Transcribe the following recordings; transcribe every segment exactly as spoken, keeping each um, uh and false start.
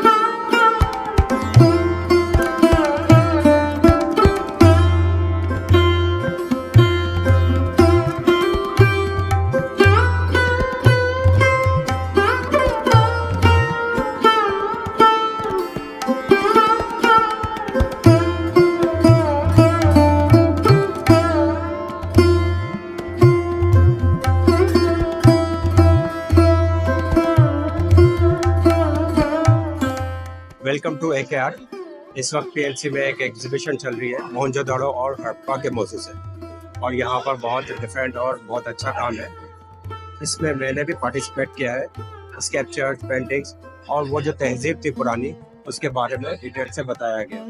Welcome to A K art. इस वक्त P L C में एक एग्जीबिशन चल रही है मोहनजोदड़ो और हड़प्पा के मौजू से, और यहाँ पर बहुत डिफरेंट और बहुत अच्छा काम है। इसमें मैंने भी पार्टिसिपेट किया है। स्केचर, पेंटिंग्स और वो जो तहजीब थी पुरानी, उसके बारे में डिटेल से बताया गया।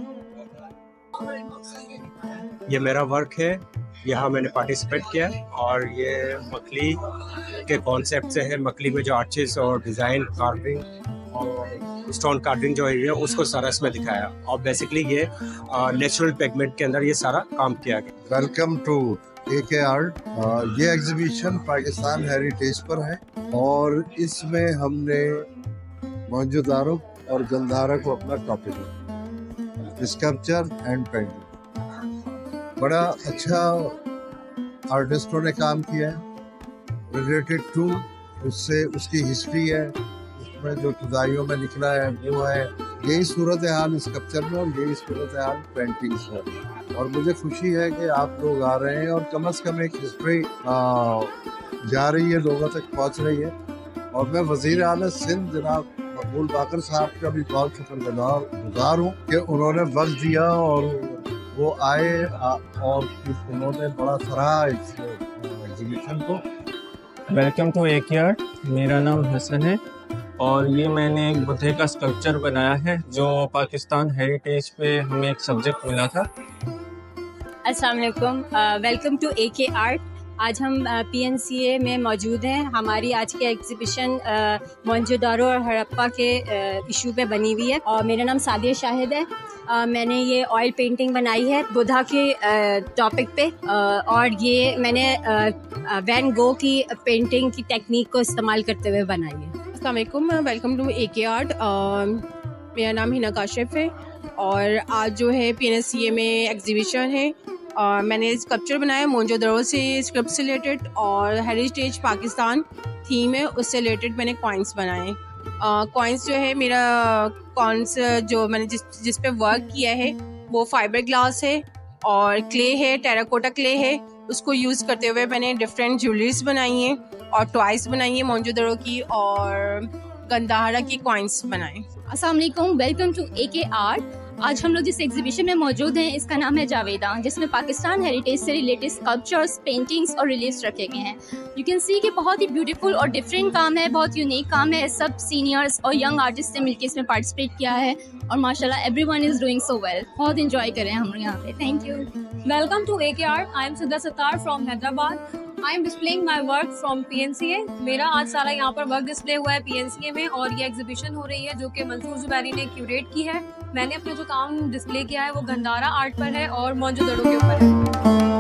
ये मेरा वर्क है, यहाँ मैंने पार्टिसिपेट किया और ये मकली के कॉन्सेप्ट से है। मकली में जो आर्चिस और डिज़ाइन, कार्विंग और स्टोन कार्विंग जो है उसको सारा इसमें दिखाया, और बेसिकली ये नेचुरल पिगमेंट के अंदर ये सारा काम किया गया। Welcome to A K art. ये एग्जीबिशन पाकिस्तान हेरिटेज पर है और इसमें हमने मोहनजोदारो और गंधारा को अपना टॉपिक लिया, स्कल्पचर एंड पेंटिंग। बड़ा अच्छा आर्टिस्टों ने काम किया है रिलेटेड टू उससे, उसकी हिस्ट्री है, में जो खुदाइयों में निकला है वो है। यही सूरत हाल स्कल्पचर में और यही सूरत हाल पेंटिंग्स है, और मुझे खुशी है कि आप लोग आ रहे हैं और कम से कम एक हिस्ट्री जा रही है, लोगों तक पहुंच रही है। और मैं वज़ीर आला सिंध जनाब मकबूल बाकर साहब का भी बहुत शुक्रगुजार गुजार हूँ कि उन्होंने वक्त दिया और वो आए और उन्होंने बड़ा सराहा इस एग्जीबिशन को। Welcome to A K art. मेरा नाम हसन है और ये मैंने एक बुद्ध का स्कल्पचर बनाया है जो पाकिस्तान हेरिटेज पे हमें एक सब्जेक्ट मिला था। अस्सलाम वालेकुम, welcome to A K art. आज हम पी एन सी ए में मौजूद हैं। हमारी आज की एग्जीबिशन मोहनजोदारो और हड़प्पा के इशू पे बनी हुई है, और मेरा नाम सादिया शाहिद है। uh, मैंने ये ऑयल पेंटिंग बनाई है बुद्धा के टॉपिक uh, पे, uh, और ये मैंने वैन गो की पेंटिंग की टेक्निक को इस्तेमाल करते हुए बनाई है। अस्सलाम वालेकुम, welcome to A K art. मेरा नाम हिना काशिफ है और आज जो है पी एन सी ए में एग्जीबिशन है। uh, मैंने स्कल्पचर बनाया मोहनजोदड़ो से स्क्रिप्ट से रिलेटेड, और हेरिटेज पाकिस्तान थीम है उससे रिलेटेड मैंने कॉइन्स बनाए। कॉइन्स uh, जो है मेरा कॉइन्स जो मैंने जिस जिस पे वर्क किया है वो फाइबर ग्लास है और क्ले है, टेराकोटा क्ले है। उसको यूज़ करते हुए मैंने डिफरेंट ज्वेलरीज बनाई हैं और टॉयस बनाई हैं मोहनजोदड़ो की, और गंधारा की कॉइन्स बनाए। अस्सलाम वालेकुम, welcome to A K art. आज हम लोग जिस एग्जीबिशन में मौजूद हैं इसका नाम है जावेदा, जिसमें पाकिस्तान हेरिटेज से रिलेटेड स्कल्पचर्स, पेंटिंग्स और रिलीफ्स रखे गए हैं। यू कैन सी कि बहुत ही ब्यूटीफुल और डिफरेंट काम है, बहुत यूनिक काम है। सब सीनियर्स और यंग आर्टिस्ट ने मिलकर इसमें पार्टिसिपेट किया है और माशाल्लाह everyone is doing so well. बहुत इंजॉय कर रहे हैं हम लोग यहाँ पे। Thank you. Welcome to A K art. I am Siddha Sattar from Hyderabad. I am displaying my work from P N C A. मेरा आज सारा यहाँ पर वर्क डिस्प्ले हुआ है पी एन सी ए में, और ये एग्जीबिशन हो रही है जो कि मंसूर जुबैरी ने क्यूरेट की है। मैंने अपने जो काम डिस्प्ले किया है वो गंधारा आर्ट पर है और मोहनजोदड़ो के ऊपर है।